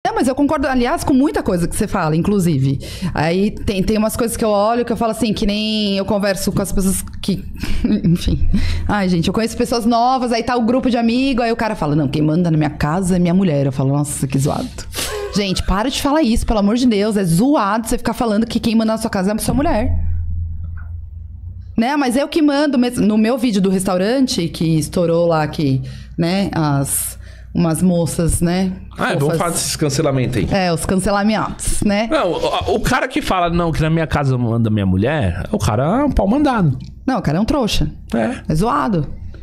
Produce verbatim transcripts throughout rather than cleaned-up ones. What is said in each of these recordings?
Não, mas eu concordo, aliás, com muita coisa que você fala, inclusive. Aí tem, tem umas coisas que eu olho que eu falo assim, que nem eu converso com as pessoas que... Enfim. Ai, gente, eu conheço pessoas novas, aí tá o grupo de amigos, aí o cara fala, não, quem manda na minha casa é minha mulher. Eu falo, nossa, que zoado. Gente, para de falar isso, pelo amor de Deus. É zoado você ficar falando que quem manda na sua casa é a sua mulher. Né? Mas eu que mando, no meu vídeo do restaurante, que estourou lá, que, né, as... Umas moças, né? Ah, vamos falar desses cancelamentos aí. É, os cancelamentos, né? Não, o, o cara que fala, não, que na minha casa manda minha mulher, o cara é um pau mandado. Não, o cara é um trouxa. É. É zoado.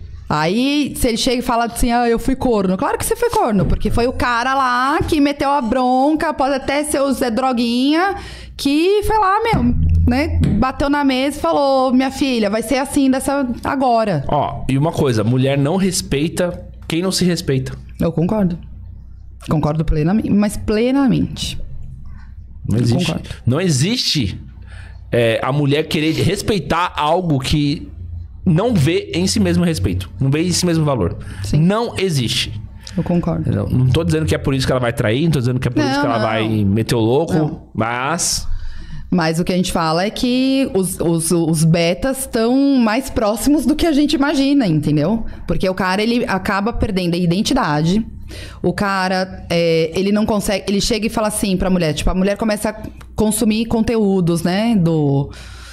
Aí, se ele chega e fala assim, ah, eu fui corno. Claro que você foi corno, porque foi o cara lá que meteu a bronca, pode até ser o Zé Droguinha, que foi lá, meu, né? Bateu na mesa e falou, minha filha, vai ser assim dessa agora. Ó, e uma coisa, mulher não respeita quem não se respeita. Eu concordo. Concordo plenamente, mas plenamente. Não existe. Concordo. Não existe é, a mulher querer respeitar algo que não vê em si mesmo respeito. Não vê em si mesmo valor. Sim. Não existe. Eu concordo. Não, não tô dizendo que é por isso que ela vai trair, não tô dizendo que é por não, isso que ela não. vai meter o louco, não. mas... Mas o que a gente fala é que os, os, os betas estão mais próximos do que a gente imagina, entendeu? Porque o cara, ele acaba perdendo a identidade. O cara, é, ele não consegue... Ele chega e fala assim pra mulher, tipo, a mulher começa a consumir conteúdos, né? Do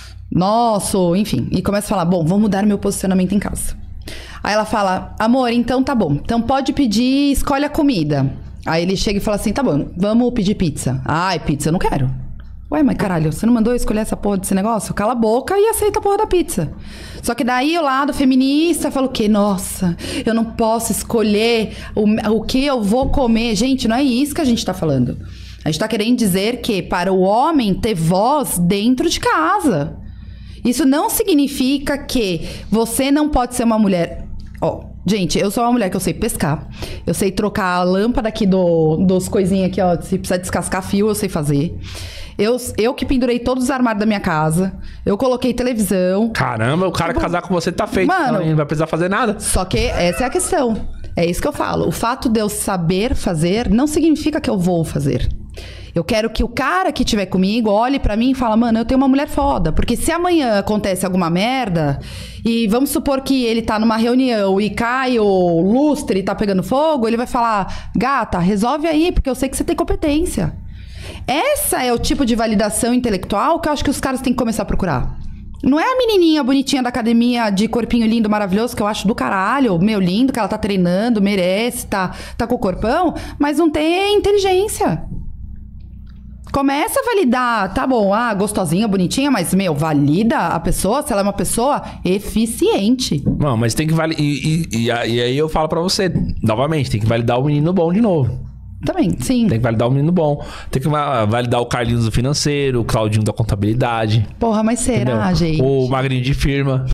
nosso, enfim. E começa a falar, bom, vou mudar meu posicionamento em casa. Aí ela fala, amor, então tá bom. Então pode pedir, escolhe a comida. Aí ele chega e fala assim, tá bom, vamos pedir pizza. Ai, pizza, eu não quero. Ué, mas caralho, você não mandou eu escolher essa porra desse negócio? Cala a boca e aceita a porra da pizza. Só que daí o lado feminista fala o quê? Nossa, eu não posso escolher o, o que eu vou comer. Gente, não é isso que a gente tá falando. A gente tá querendo dizer que para o homem ter voz dentro de casa. Isso não significa que você não pode ser uma mulher... Ó, gente, eu sou uma mulher que eu sei pescar. Eu sei trocar a lâmpada aqui do, dos coisinhas aqui, ó. Se precisar descascar fio, eu sei fazer. Eu, eu que pendurei todos os armários da minha casa. Eu coloquei televisão. Caramba, o cara que casar com você tá feito. Mano, não vai precisar fazer nada. Só que essa é a questão. É isso que eu falo. O fato de eu saber fazer não significa que eu vou fazer. Eu quero que o cara que estiver comigo olhe pra mim e fala, mano, eu tenho uma mulher foda. Porque se amanhã acontece alguma merda, e vamos supor que ele tá numa reunião e cai o lustre e tá pegando fogo, ele vai falar, gata, resolve aí, porque eu sei que você tem competência. Essa é o tipo de validação intelectual que eu acho que os caras têm que começar a procurar. Não é a menininha bonitinha da academia de corpinho lindo, maravilhoso, que eu acho do caralho, meu lindo, que ela tá treinando, merece, tá, tá com o corpão, mas não tem inteligência. Começa a validar, tá bom, ah, gostosinha, bonitinha, mas, meu, valida a pessoa se ela é uma pessoa eficiente. Não, mas tem que validar, e, e, e, e aí eu falo pra você, novamente, tem que validar o menino bom de novo. Também, sim. Tem que validar o menino bom. Tem que validar o Carlinhos do financeiro, o Claudinho da contabilidade. Porra, mas será, entendeu? Gente? O Magrinho de firma.